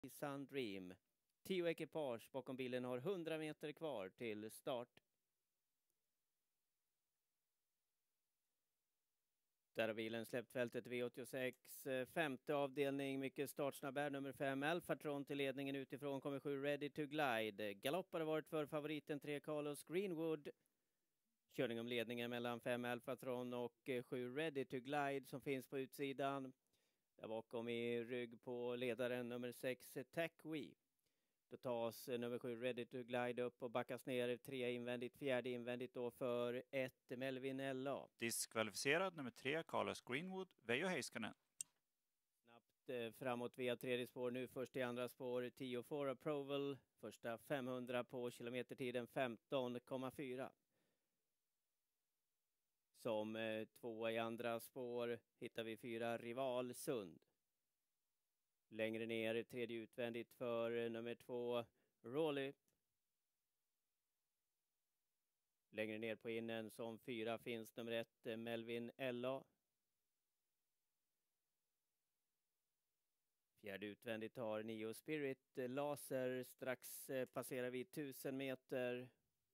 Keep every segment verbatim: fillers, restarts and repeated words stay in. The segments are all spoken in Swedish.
Sun Dream. Tio ekipage bakom bilen har hundra meter kvar till start. Där har bilen släppt fältet V åttiosex, femte avdelning, mycket startsnabb är nummer fem, Alphatron till ledningen utifrån, kommer sju Ready to Glide. Galopp har varit för favoriten tre Carlos Greenwood. Körning om ledningen mellan fem Alphatron och sju Ready to Glide som finns på utsidan. Där bakom i rygg på ledaren nummer sex Tackwe. Då tas nummer sju Ready to Glide upp och backas ner, tre invändigt, fjärde invändigt då för ett Melvin L A. Diskvalificerad nummer tre Carlos Greenwood, Veijo Heiskanen. Snabbt eh, framåt via tredje spår nu, först i andra spår tio for Approval, första femhundra på kilometertiden femton komma fyra. Som eh, tvåa i andra spår hittar vi fyra Rival Sund. Längre ner, tredje utvändigt för nummer två, Rawley. Längre ner på innen som fyra finns nummer ett, Melvin L A. Fjärde utvändigt har nio Spirit Laser, strax passerar vi tusen meter.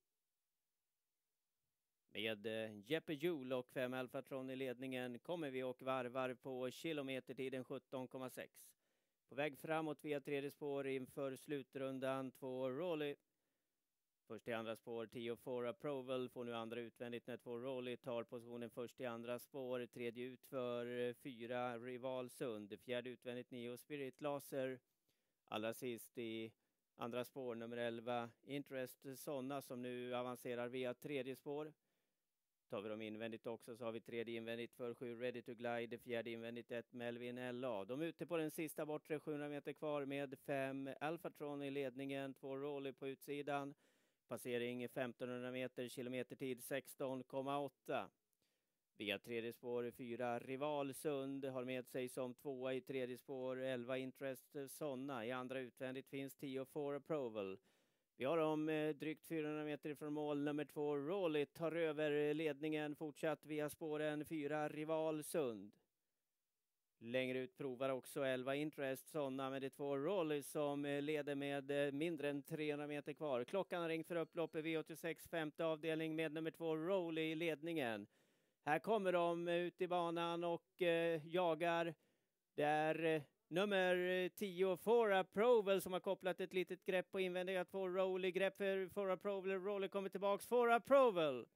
Med Jeppe Hjul och fem Alphatron i ledningen kommer vi och varvar på kilometertiden sjutton komma sex. På väg framåt via tredje spår inför slutrundan två Rawley. Först i andra spår tio for Approval får nu andra utvändigt när två Rawley tar positionen först i andra spår. Tredje ut för fyra Rival Sund. Fjärde utvändigt nio Spirit Laser. Allra sist i andra spår nummer elva Interest Sonna som nu avancerar via tredje spår. Tar vi dem invändigt också så har vi tredje invändigt för sju Ready to Glide, fjärde invändigt ett Melvin L A. De är ute på den sista bortre sjuhundra meter kvar med fem Alphatron i ledningen, två Rawley på utsidan. Passering femtonhundra meter, kilometertid sexton komma åtta. Via tredje spår fyra Rival Sund har med sig som tvåa i tredje spår elva Interest Sonna. I andra utvändigt finns tio for Approval. Vi har om eh, drygt fyrahundra meter från mål. Nummer två Rawley tar över ledningen fortsatt via spåren fyra Rival Sund. Längre ut provar också elva Interest Sonna med de två Rawley som eh, leder med eh, mindre än trehundra meter kvar. Klockan har ringt för upploppet V åttiosex, femte avdelning med nummer två Rawley i ledningen. Här kommer de ut i banan och eh, jagar. Det är eh, nummer tio for Approval som har kopplat ett litet grepp på invändiga två Rawley. Grepp för for Approval. Rawley kommer tillbaks. For Approval.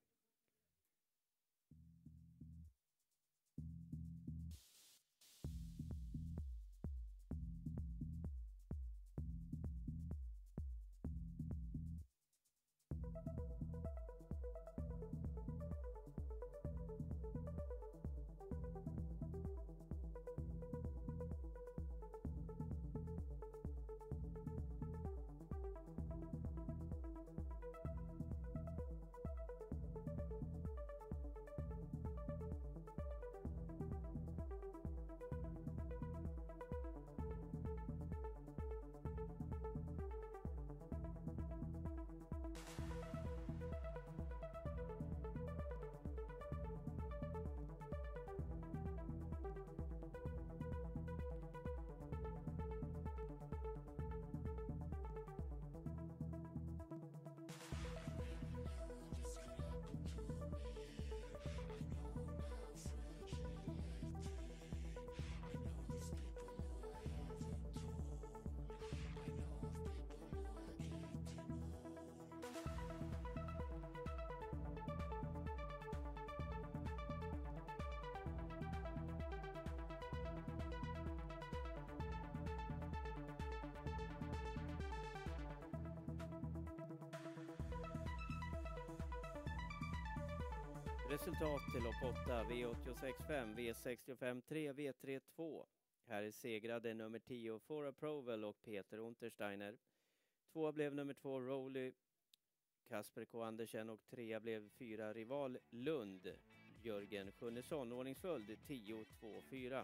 Resultat till lopp åtta, V åttiosex fem, V sextiofem tre, V trettiotvå. Här är segrade nummer tio for Approval och Peter Untersteiner. Tvåa blev nummer två Rawley, Kasper K. Andersen och trea blev fyra Rival Lund, Jörgen Sjunnesson. Ordningsföljd tio två fyra.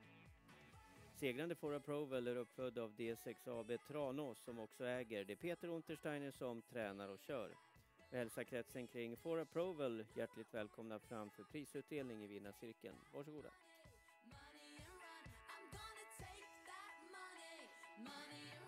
Segrande for Approval är uppfödd av D sex A B Tranås som också äger. Det är Peter Untersteiner som tränar och kör. Vi hälsar kretsen kring for Approval hjärtligt välkomna fram för prisutdelning i vinnarcirkeln. Varsågoda. Money and run, I'm gonna take that money, money and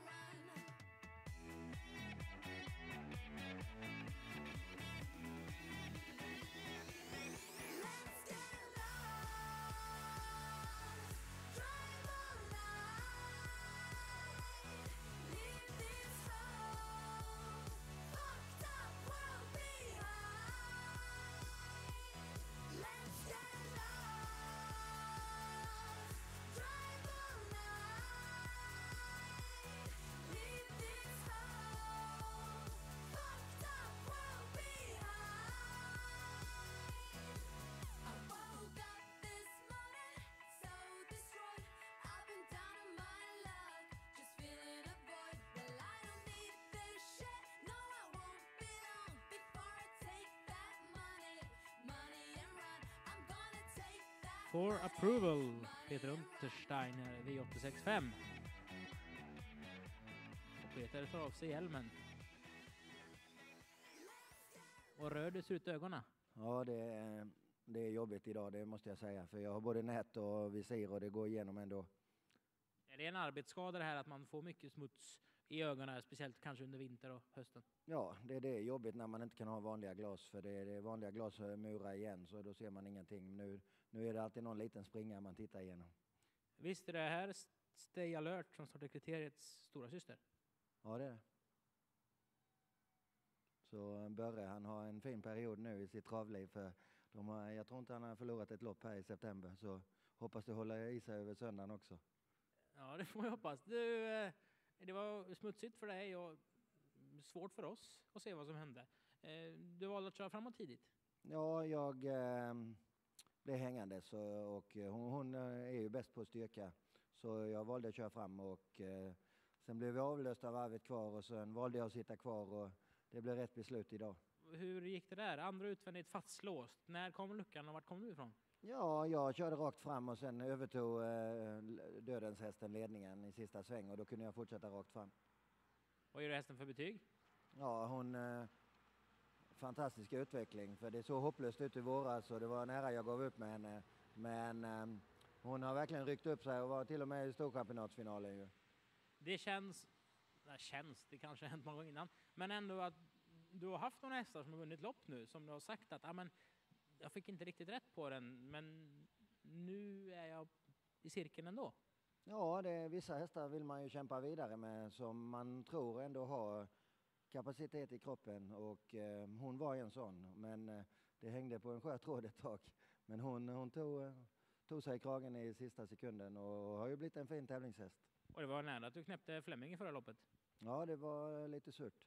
for approval. Peter Untersteiner V åttiosex fem. Och Peter tar av sig hjälmen. Och röd det ser ut i ögonen. Ja, det är, det är jobbigt idag, det måste jag säga. För jag har både nät och visir och det går igenom ändå. Är det en arbetsskada det här att man får mycket smuts i ögonen, speciellt kanske under vinter och hösten? Ja, det är det jobbigt när man inte kan ha vanliga glas. För det är det vanliga glas murar igen, så då ser man ingenting. Nu, nu är det alltid någon liten springa man tittar igenom. Visst är det här Stay Alert som Starterkriteriets stora syster? Ja, det är det. Så Börre, han har en fin period nu i sitt travliv. För de har, jag tror inte han har förlorat ett lopp här i september. Så hoppas det håller i sig över söndagen också. Ja, det får jag hoppas. Du, eh, det var smutsigt för dig och svårt för oss att se vad som hände. Eh, du valde att köra framåt tidigt. Ja, jag eh, blev hängandes och, och hon, hon är ju bäst på styrka. Så jag valde att köra fram och eh, sen blev vi avlösta varvet kvar och sen valde jag att sitta kvar och det blev rätt beslut idag. Hur gick det där? Andra utvändigt fastlåst. När kom luckan och vart kom du ifrån? Ja, jag körde rakt fram och sen övertog eh, dödens hästen ledningen i sista sväng och då kunde jag fortsätta rakt fram. Vad gör hästen för betyg? Ja, hon... Eh, fantastisk utveckling, för det såg hopplöst ut i våras och det var nära jag gav upp med henne. Men eh, hon har verkligen ryckt upp sig och var till och med i storchampionatsfinalen ju. Det känns... Det känns, det kanske har hänt många gånger innan. Men ändå att du har haft några hästar som har vunnit lopp nu som du har sagt att ah, men, jag fick inte riktigt rätt på den, men nu är jag i cirkeln ändå. Ja, det är, vissa hästar vill man ju kämpa vidare med som man tror ändå har kapacitet i kroppen och eh, hon var en sån. Men eh, det hängde på en skör tråd ett tag. Men hon, hon tog, eh, tog sig i kragen i sista sekunden och har ju blivit en fin tävlingshäst. Och det var nära att du knäppte Fleming i förra loppet. Ja, det var lite surt.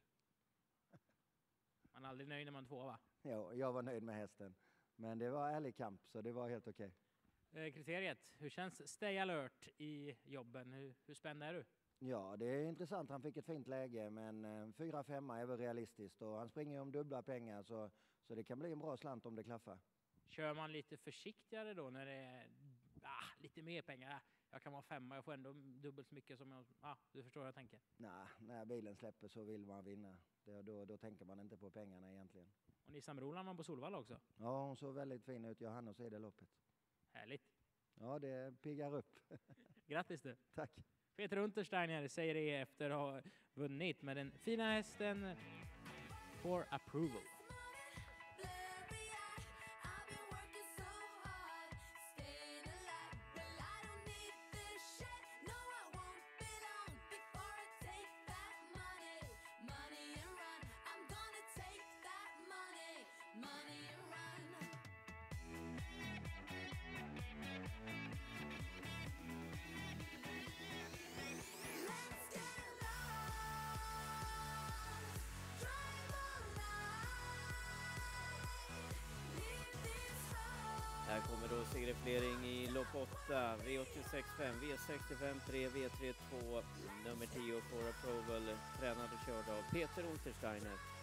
Man är aldrig nöjd när man är två, va? Ja, jag var nöjd med hästen. Men det var ärlig kamp, så det var helt okej. Eh, kriteriet, hur känns Stay Alert i jobben? Hur, hur spänd är du? Ja, det är intressant. Han fick ett fint läge, men eh, fyra femma är väl realistiskt. Och han springer om dubbla pengar, så, så det kan bli en bra slant om det klaffar. Kör man lite försiktigare då när det är ah, lite mer pengar? Jag kan vara femma, jag får ändå dubbelt så mycket som jag... Ah, du förstår vad jag tänker. Nej, när bilen släpper så vill man vinna. Det, då, då tänker man inte på pengarna egentligen. Och Nissam Roland var på Solvalla också. Ja, hon såg väldigt fin ut. Jag hann och se det loppet. Härligt. Ja, det piggar upp. Grattis du. Tack. Peter Untersteiner säger det efter att ha vunnit med den fina hästen For Approval. Här kommer då segerflering i lopp åtta, V åttiosex fem, V sextiofem tre, V trettiotvå, nummer tio For Approval, tränad och körd av Peter Untersteiner.